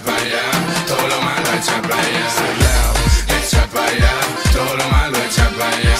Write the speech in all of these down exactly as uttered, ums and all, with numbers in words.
para allá, todo lo malo echa para allá. Echa para allá, todo lo malo echa para allá.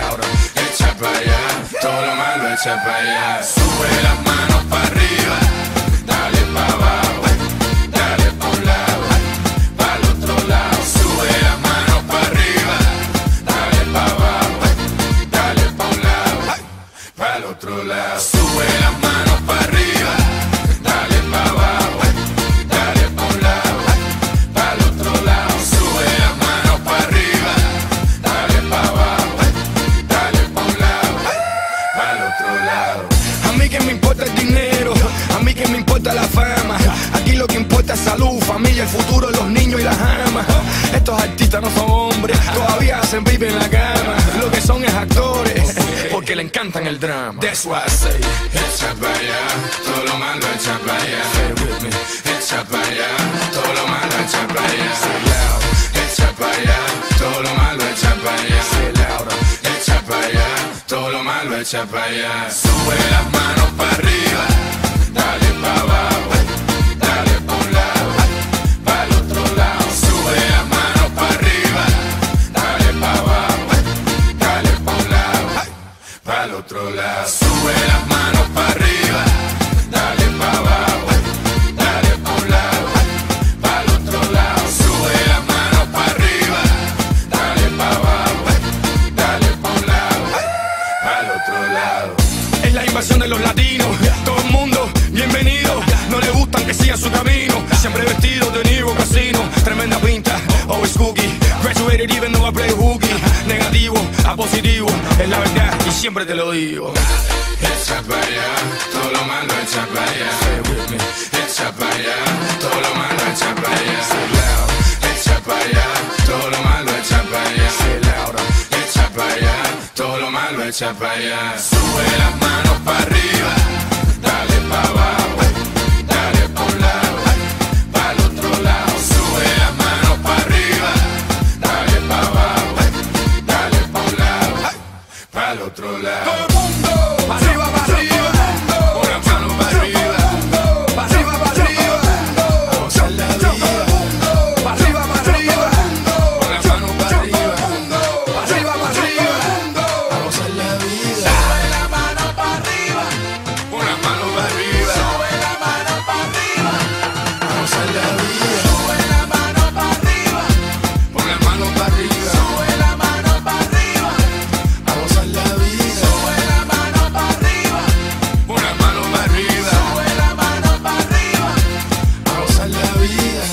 Echa para allá, todo lo malo echa para allá. Sube las manos para arriba, dale para abajo, dale pa' un lado, para el otro lado. Sube las manos para arriba, dale para abajo, dale pa' un lado, para el otro lado. Sube las manos para arriba, dale para abajo, dale pa' un lado, para el otro lado. Sube las manos para arriba, dale para abajo, dale pa' un lado, para el otro lado. A mí que me importa el dinero, a mí que me importa la fama. Aquí lo que importa es salud, familia, el futuro, los niños y las amas. Estos artistas no son hombres, todavía hacen baby en la cama. Lo que son es actores, porque le encantan el drama. That's why I say, echa para allá, todo lo malo echa para allá. Echa para allá, todo lo malo echa para allá. Echa para allá, todo lo malo echa para allá. Echa para allá, todo lo malo echa para allá. Sube las manos para arriba, dale para abajo, dale pa' un lado, para el otro lado. Sube las manos para arriba, dale para abajo, dale pa' un lado, para el otro lado. Sube las manos para arriba, dale para abajo, dale pa' un lado, para el otro lado. Sube las manos para arriba, dale para abajo, dale pa' un lado, para el otro lado. es la invasión de los latinos. Todo el mundo, bienvenido. No le gustan que sigan su camino. Siempre vestido de Niro Casino. Tremenda pinta, always cookie. Graduated even though I play hooky. Negativo a positivo, es la verdad y siempre te lo digo. Echa para allá, todo lo malo echa para allá. Echa para allá, todo lo malo echa para allá. Echa para allá, todo lo malo echa para allá. Echa para allá, todo lo malo echa para allá. Sube las manos para arriba, dale para abajo, dale pa' un lado, para el otro lado. Sube las manos para arriba, dale para abajo, dale pa' un lado, para el otro lado. Arriba, para arriba, Con las manos para arriba, para arriba, para arriba, a gozar la vida. para arriba, para arriba, Con las manos para arriba, para arriba, para arriba. a gozar la vida. Sube la mano para arriba, Con las manos para arriba, sube la mano para arriba, a gozar la vida. sube la mano para arriba, Con las manos para arriba, sube la mano para arriba, a gozar la vida. sube la mano para arriba, Con las manos para arriba, sube la mano para arriba. a gozar la vida.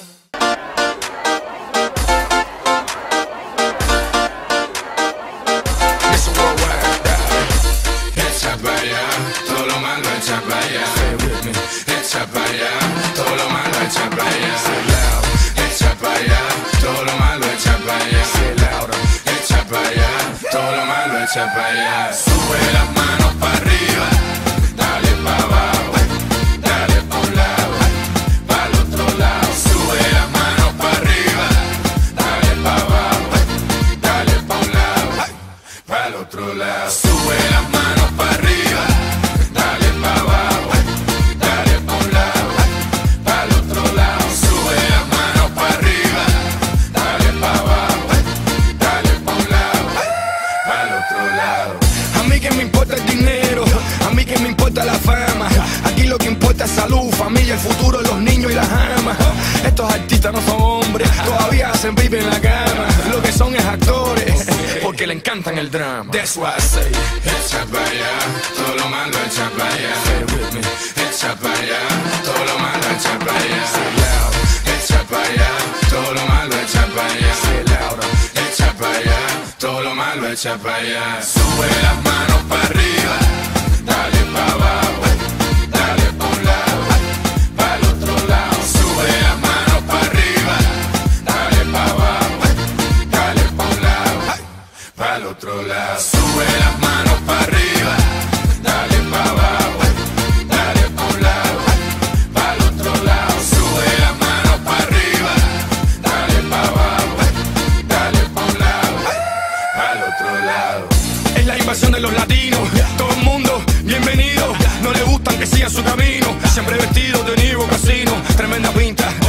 It's a worldwide ride. Echa para allá, todo lo malo echa para allá. Echa para allá, todo lo malo echa para allá. Echa para allá, todo lo malo echa para allá. Echa para allá, todo lo malo echa para allá. Sube las manos para arriba, dale para abajo, dale pa' un lado, para el otro lado. Sube las manos para arriba, dale para abajo, dale pa' un lado, para el otro lado. Sube las manos para arriba, dale para abajo, dale pa' un lado, para el otro lado. Sube las manos para arriba, dale para abajo, dale pa' un lado, para el otro lado. A mí que me importa el dinero, a mí que me importa la fama. Aquí lo que importa es salud, familia, el futuro, los niños y las amas. Estos artistas no son hombres, todavía hacen baby en la cama. Lo que son es actores, porque le encantan el drama. That's why I say, Echa para allá, todo lo malo echa para allá. Echa para allá, todo lo malo echa para allá. Echa para allá, todo lo malo echa para allá. Echa para allá, todo lo malo echa para allá. Sube las manos para arriba, dale para abajo, dale pa' un lado, para el otro lado. Sube las manos para arriba, dale para abajo, dale pa' un lado, para el otro lado. Sube las manos para arriba, dale para abajo, dale pa' un lado, para el otro lado. Sube las manos para arriba, dale para abajo, dale pa' un lado, para el otro lado. es la invasión de los latinos. Todo el mundo, bienvenido. No le gustan que sigan su camino. Siempre vestido de Niro Casino. Tremenda pinta,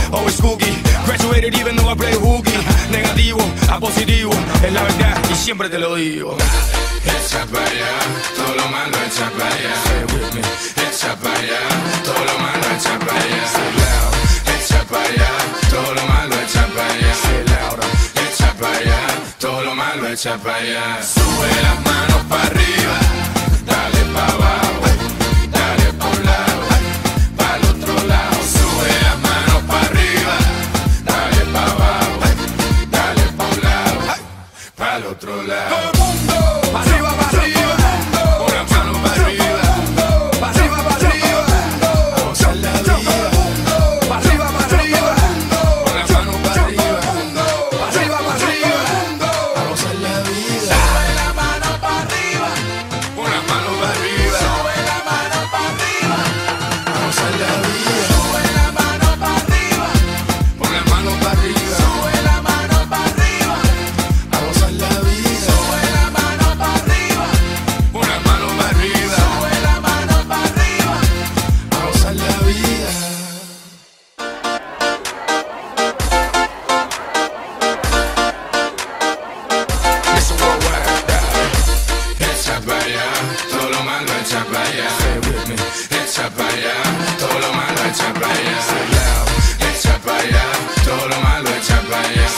always cookie. Graduated even though I play hooky. Negativo a positivo, es la verdad y siempre te lo digo. Echa para allá, todo lo malo echa para allá. Echa para allá, todo lo malo echa para allá. Echa para allá, todo lo malo echa para allá. Echa para allá, todo lo malo echa para allá. Sube las manos para arriba, dale para abajo, dale por un lado, para el otro lado. Sube las manos para arriba, dale para abajo, dale para un lado, para el otro lado. Arriba, para arriba, Con las manos para arriba, para arriba, para arriba, a gozar la vida. para arriba, para arriba, Con las manos para arriba, para arriba, para arriba, a gozar la vida. Sube la mano para arriba, Con las manos para arriba, sube la mano para arriba, a gozar la vida. sube la mano para arriba, Con las manos para arriba, sube la mano para arriba, a gozar la vida. sube la mano para arriba, Con las manos para arriba, sube la mano para arriba. a gozar la vida. Listen worldwide, Echa para allá, todo lo malo echa para allá. Echa para allá, todo lo malo echa para allá. Echa para allá, todo lo malo echa para allá.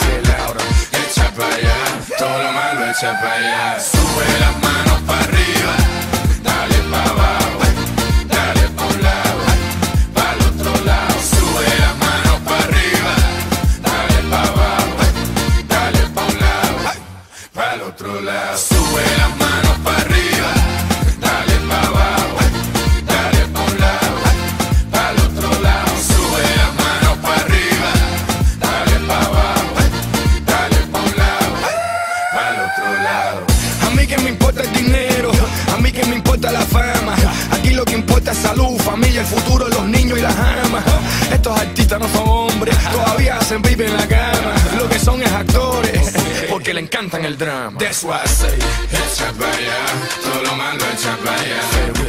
Echa para allá, todo lo malo echa para allá. Sube las manos para arriba, dale para abajo, dale por un lado, para el otro lado. Sube las manos para arriba, dale para abajo, dale para un lado, para el otro lado. Sube las manos para arriba, dale para abajo, dale para un lado, para el otro lado. Sube las manos para arriba, dale para abajo, dale para un lado, para el otro lado. A mí que me importa el dinero, a mí que me importa la fama. Aquí lo que importa es salud, familia, el futuro, los niños y las amas. Estos artistas no son hombres, todavía hacen baby en la cama. Lo que son es actores, porque le encantan el drama. That's why I say, Echa para allá, todo lo malo echa para allá.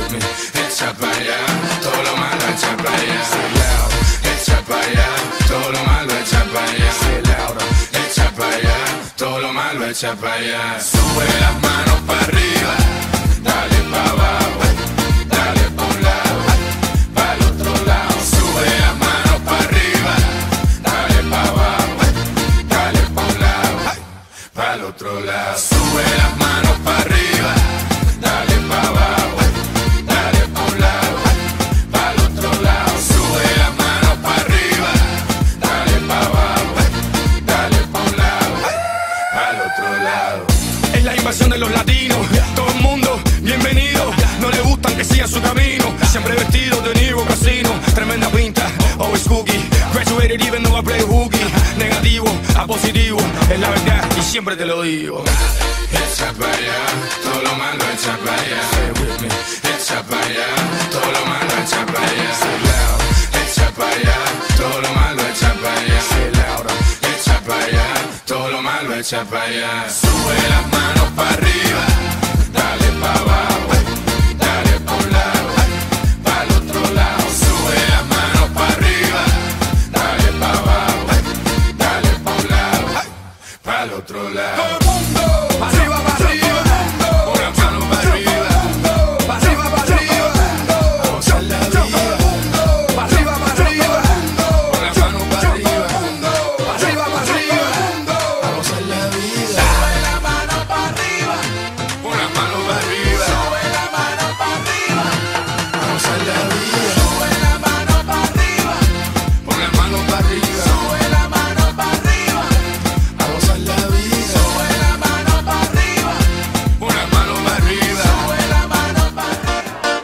Echa para allá, todo lo malo echa para allá. Echa para allá, todo lo malo echa para allá. Echa para allá, todo lo malo echa para allá. Sube las manos para arriba, dale para abajo, dale para un lado, para el otro lado. Sube las manos para arriba, dale para abajo, dale para un lado, para el otro lado. Sube las manos para arriba, dale para abajo, dale para un lado, para el otro lado. Sube las manos para arriba, dale para abajo, dale para un lado, para el otro lado. es la invasión de los latinos. Todo el mundo, bienvenido. No le gustan que sigan su camino. Siempre vestidos de Niro Casino. Tremenda pinta, always cookie. Graduated even though I play hooky. Negativo a positivo, es la verdad y siempre te lo digo. Echa para allá, todo lo malo echa para allá. Echa para allá, todo lo malo echa para allá. Echa para allá, todo lo malo echa para allá. Echa para allá, todo lo malo echa para allá. Sube las manos para arriba, dale para abajo, dale para un lado, para el otro lado. Sube las manos para arriba, dale para abajo, dale para un lado, para el otro lado. Arriba, para arriba, Con las manos para arriba, para arriba, para arriba, a gozar la vida. para arriba, para arriba, Con las manos para arriba, para arriba, para arriba, a gozar la vida. Sube la mano para arriba, Con las manos para arriba, sube la mano para arriba, a gozar la vida. sube la mano para arriba, Con las manos para arriba, sube la mano para arriba, a gozar la vida. sube la mano para arriba, Con las manos para arriba, sube la mano para arriba.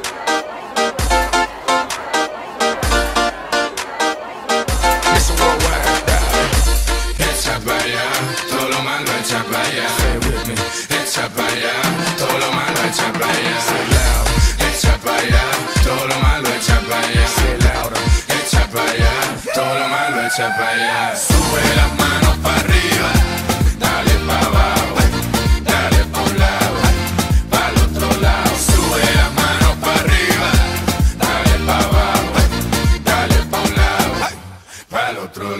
listen worldwide. echa para allá, todo lo malo echa para allá. Echa para allá, todo lo malo echa para allá. Echa para allá, todo lo malo echa para allá. Echa para allá, todo lo malo echa para allá. Sube las manos para arriba, dale para abajo, dale para un lado, para el otro lado. Sube las manos para arriba, dale para abajo, dale para un lado, para el otro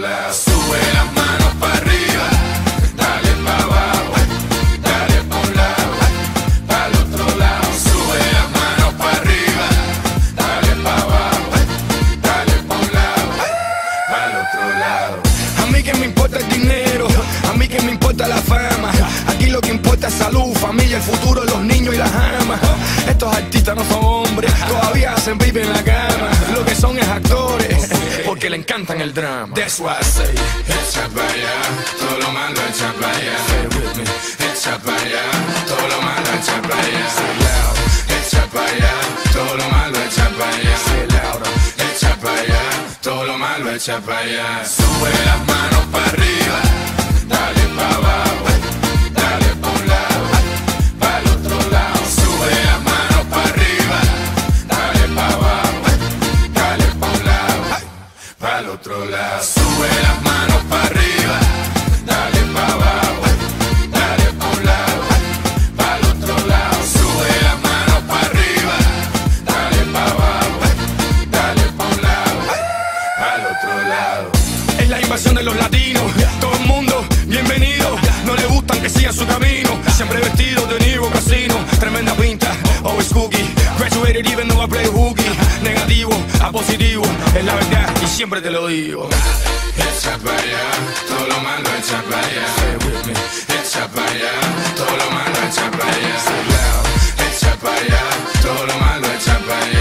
importa la fama, aquí lo que importa es salud, familia, el futuro, los niños y las amas. Estos artistas no son hombres, todavía hacen baby en la cama. Lo que son es actores, porque le encantan el drama. That's why I say, echa para allá, todo lo malo echa para allá. Echa para allá, todo lo malo echa para allá. Echa para allá, todo lo malo echa para allá. Echa para allá, todo lo malo echa para allá. Sube las manos para arriba, dale para abajo, dale pa' un lado, para el otro lado. Sube las manos para arriba, dale para abajo, dale pa' un lado, para el otro lado. Sube las manos para arriba, dale para abajo, dale pa' un lado, para el otro lado. Sube las manos para arriba, dale para abajo, dale pa' un lado, para el otro lado. es la invasión de los latinos. Todo el mundo, bienvenido. No le gustan que sigan su camino. Siempre vestido de Nivo Casino. Tremenda pinta, always cookie. Graduated even though I play hooky. Negativo a positivo, es la verdad y siempre te lo digo. Echa para allá, todo lo malo echa para allá. Echa para allá, todo lo malo echa para allá. Echa para allá, todo lo malo echa para allá.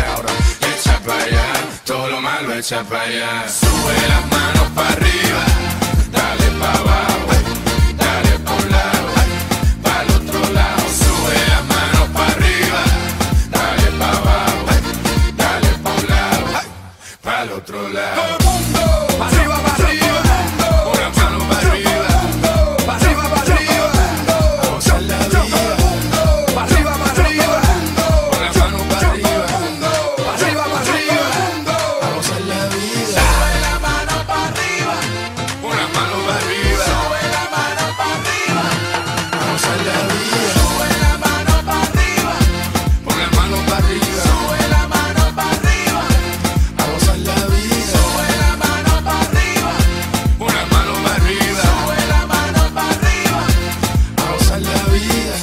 Echa para allá, todo lo malo echa para allá. Sube las manos para arriba, dale para abajo, dale pa' un lado, para el otro lado. Sube las manos para arriba, dale para abajo, dale pa' un lado, para el otro lado. Arriba, para arriba, Una mano para arriba, para arriba, para arriba. a gozar la vida. Para arriba, para arriba, Una mano para arriba, para arriba, para arriba. a gozar la vida. Sube la mano para arriba, Una mano para arriba, sube la mano para arriba, a gozar la vida. sube la mano para arriba, Una mano para arriba, sube la mano para arriba, a gozar la vida. sube la mano para arriba, Una mano para arriba, sube la mano para arriba. a gozar la vida.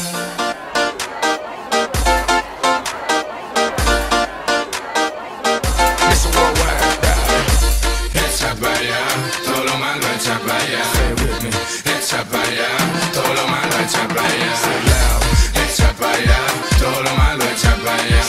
It's a worldwide. Echa para allá, todo lo malo echa para allá. Echa para allá, todo lo malo echa para allá. Echa para allá, todo lo malo echa para allá.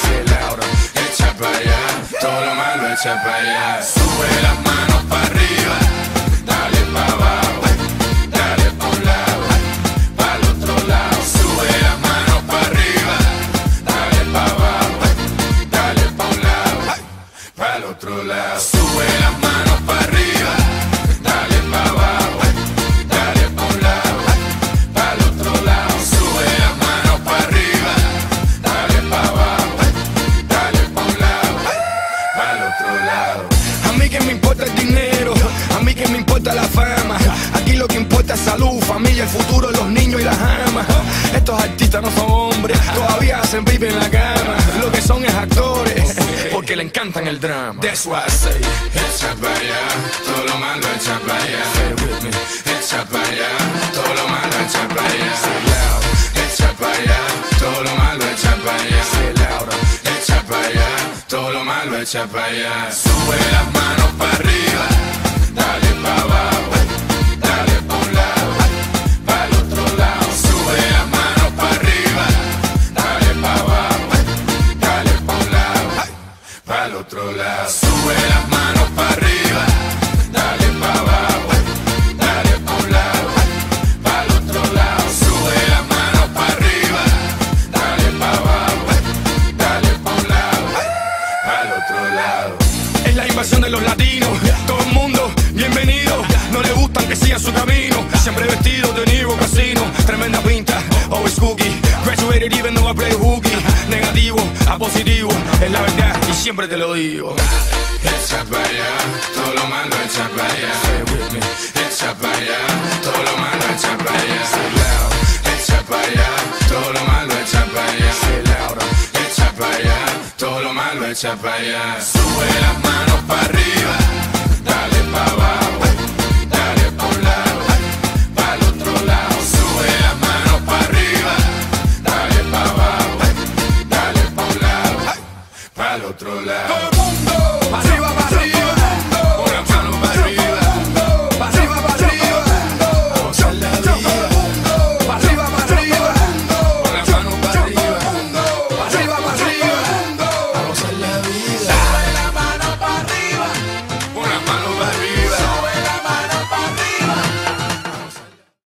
Echa para allá, todo lo malo echa para allá. Sube las manos para arriba, dale para abajo, dale pa' un lado, para el otro lado. Sube las manos para arriba, dale para abajo, dale pa' un lado, para el otro lado. Sube las manos para arriba, dale para abajo, dale pa' un lado, para el otro lado. Sube las manos para arriba, dale para abajo, dale pa' un lado, para el otro lado. A mí que me importa el dinero, a mí que me importa la fama. Aquí lo que importa es salud, familia, el futuro, los niños y las amas. Estos artistas no son hombres, todavía hacen baby en la cama. Lo que son es actores, porque le encantan el drama. That's why I say, Echa para allá, todo lo malo echa para allá. Echa para allá, todo lo malo echa para allá. Echa para allá, todo lo malo echa para allá. Echa para allá, todo lo malo echa para allá. Sube las manos para arriba, dale para abajo, dale pa' un lado, para el otro lado. Sube las manos para arriba, dale para abajo, dale pa' un lado, para el otro lado. Sube las manos para arriba, dale para abajo, dale pa' un lado, para el otro lado. Sube las manos para arriba, dale para abajo, dale pa' un lado, para el otro lado. es la invasión de los latinos. Todo el mundo, bienvenido. No le gustan que sigan su camino. Siempre vestido de Nivo Casino. Tremenda pinta, always cookie. Graduated even though I play hooky. Negativo a positivo, es la verdad y siempre te lo digo. Echa para allá, todo lo malo echa para allá. Echa para allá, todo lo malo echa para allá. Echa para allá, todo lo malo echa para allá. Echa para allá, todo lo malo echa para allá. Sube las manos para arriba, dale para abajo, dale pa' un lado, para el otro lado. Sube las manos para arriba, dale para abajo, dale pa' un lado, para el otro lado. Arriba, para arriba.